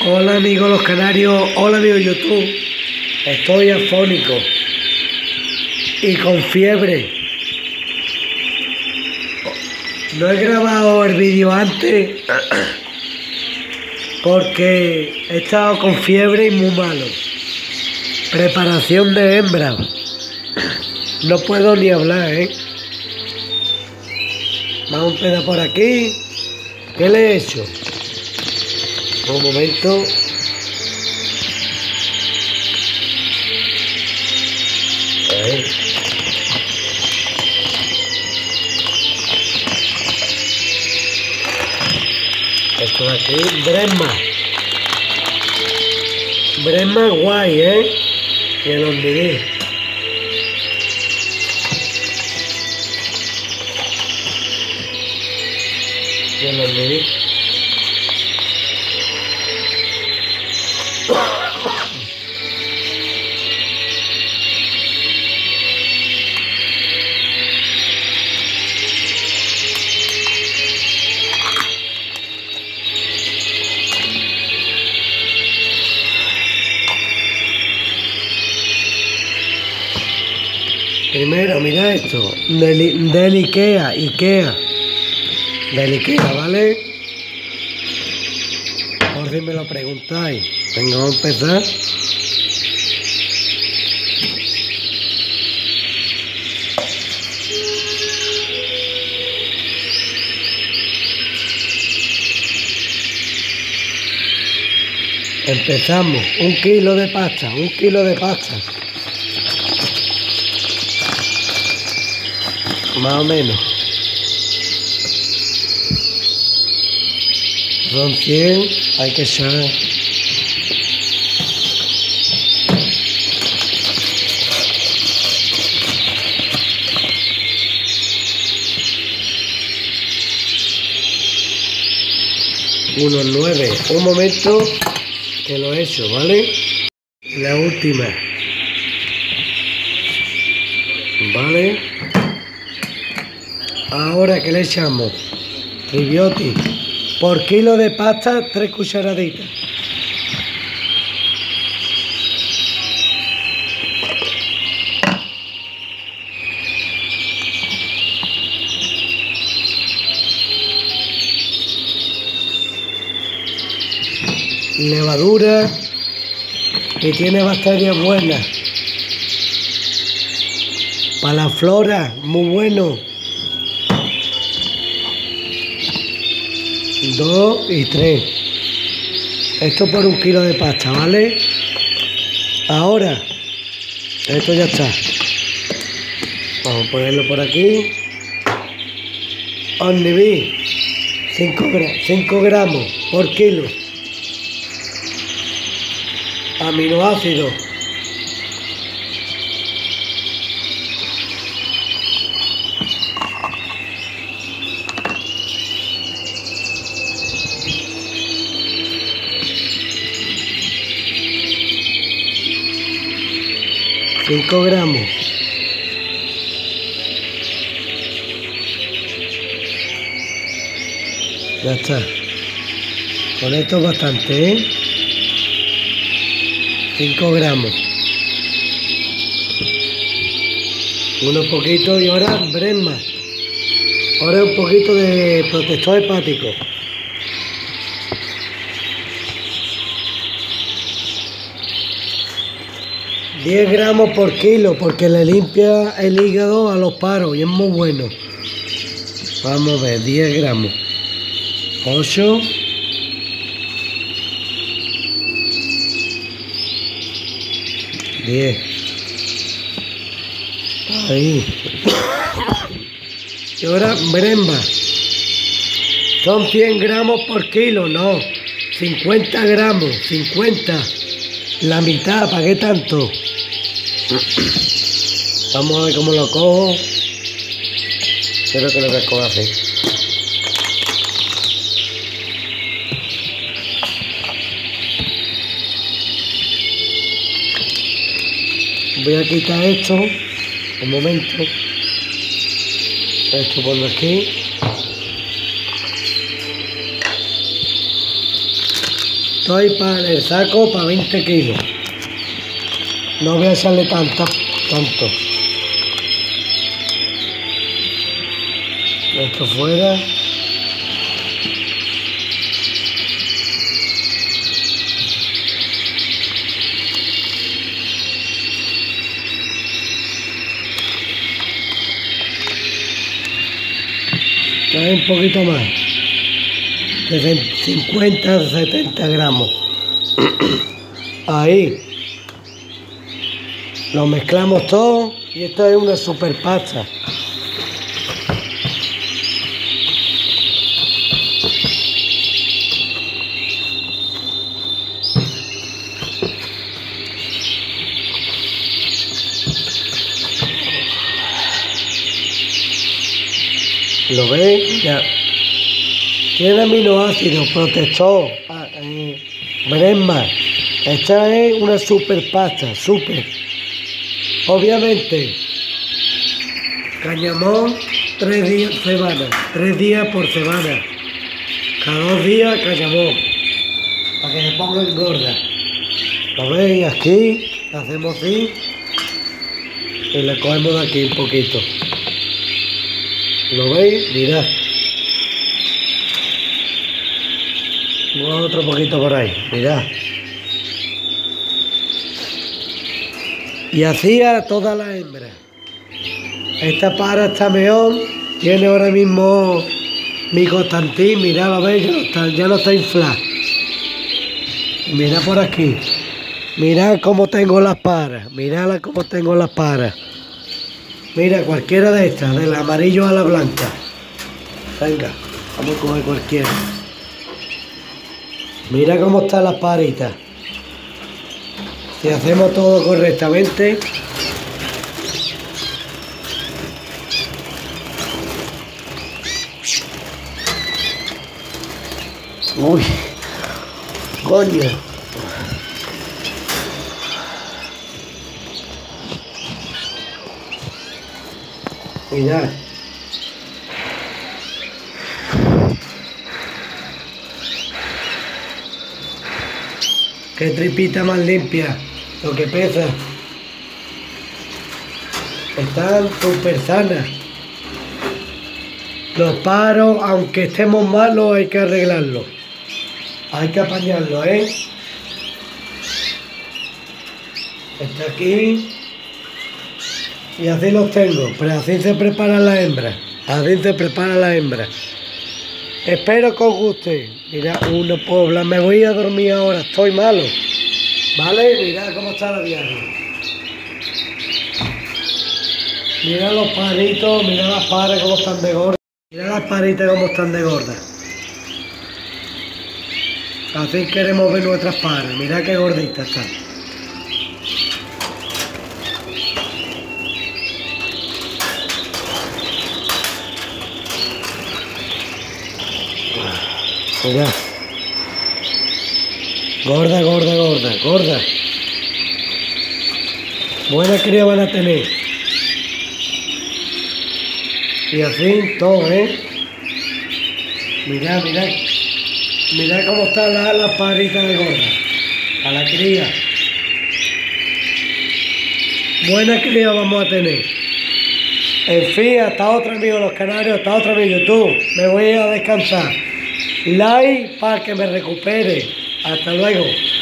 Hola amigos los canarios, hola amigos YouTube. Estoy afónico y con fiebre. No he grabado el vídeo antes porque he estado con fiebre y muy malo. Preparación de hembra. No puedo ni hablar, Vamos a empezar por aquí. ¿Qué le he hecho? Un momento. Ahí. Esto de aquí, Bresma guay, Y el hormiguí. Y el hormiguí. Primero, mira esto, del Ikea, del Ikea, ¿vale? Por si me lo preguntáis. Venga, vamos a empezar. Empezamos, 1 kilo de pasta, Más o menos. Son 100, hay que echar. Unos 9. Un momento que lo he hecho, ¿vale? La última. ¿Vale? Ahora que le echamos Tribioti por kilo de pasta, 3 cucharaditas. Levadura que tiene bacterias buenas. Para la flora, muy bueno. 2 y 3. Esto por 1 kilo de pasta, ¿vale? Ahora, esto ya está. Vamos a ponerlo por aquí. Omnibee, 5 gramos por kilo. Aminoácidos. $5 gramos. Ya está. Con esto es bastante, 5 gramos. Unos poquitos y ahora Bresma. Ahora un poquito de protector hepático. $10 gramos por kilo porque le limpia el hígado a los paros y es muy bueno. Vamos a ver, 10 gramos. 8. 10. Ahí. Y ahora Bresma. Son 100 gramos por kilo, no. 50 gramos, 50. La mitad, ¿para qué tanto? Vamos a ver cómo lo cojo. Creo que lo voy a coger así. Voy a quitar esto. Un momento. Esto por aquí. Estoy para el saco para 20 kilos. No voy a echarle tanto. Esto fuera. Un poquito más. De 50 a 70 gramos. Ahí. Lo mezclamos todo y esto es una super pasta. ¿Lo veis? Ya. Tiene aminoácidos, protector, bresma. Esta es una super pasta, super. Obviamente, cañamón 3 días semana, 3 días por semana. Cada 2 días cañamón, para que se ponga gorda. ¿Lo veis? Aquí, hacemos así y le cogemos de aquí un poquito. ¿Lo veis? Mirad. Otro poquito por ahí, mirad. Y así a todas las hembras. Esta para está mejor. Tiene ahora mismo mi Constantín, mirad, lo veis, ya no está inflado. Mirad por aquí. Mirad cómo tengo las paras. Mirad cómo tengo las paras. Mira, cualquiera de estas, del amarillo a la blanca. Venga, vamos a coger cualquiera. Mira cómo están las paritas. Si hacemos todo correctamente. Uy, coño. Mirad. Qué tripita más limpia, lo que pesa. Están súper sanas. Los paros, aunque estemos malos, hay que arreglarlos. Hay que apañarlos, ¿eh? Está aquí. Y así los tengo, pero así se prepara la hembra. Así se prepara la hembra. Espero que os guste. Mira, uno puebla, me voy a dormir ahora, estoy malo. ¿Vale? Mirad cómo está la viaje. Mirad los paritos, mirad las paras cómo están de gordas. Mirad las paritas cómo están de gordas. Así queremos ver nuestras paras. Mirad qué gorditas están. Mirad. Gorda, gorda, gorda, gorda. Buena cría van a tener. Y así todo, ¿eh? Mirad, mirad. Mirad cómo están las paritas de gorda. A la cría. Buena cría vamos a tener. En fin, hasta otra, amigos los canarios, hasta otra, mi YouTube. Me voy a descansar. Like para que me recupere. Hasta luego.